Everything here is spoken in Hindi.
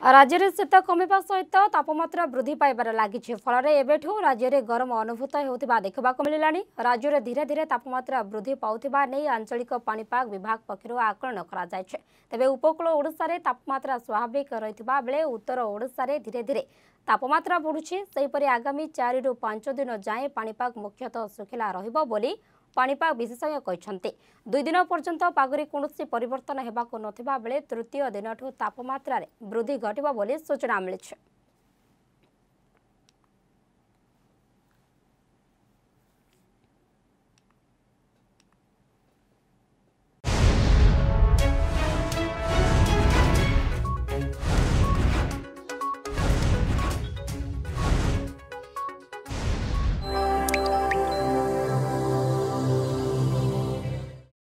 राज्य में शीत कमिबा सहित तापमात्रा वृद्धि पाइबार लगी फल एवं राज्य में गरम अनुभूत होता देखा मिलला। राज्य में धीरे धीरे तापमात्रा वृद्धि पाउथिबा नै आंचलिक पाणीपाग विभाग पक्षर आकलन तेबे उपकूल ओडिशा रे तापमात्रा स्वाभाविक रहिथिबा बेले उत्तर ओडिशा रे धीरे धीरे तापमात्रा बढ़ुछि। सेहिपरि आगामी 4 ରୁ 5 दिन जाए पाणीपाग मुख्यतः सुखिला रहिबो बोली पाणीपाग विशेषज्ञ कहते। 2 दिन पर्यंत पागरे कौनसी परिवर्तन हेबाको नथिबा बेले तृतीय दिनठू तापमात्रा रे वृद्धि घटिबा बोली सूचना मिलिछि।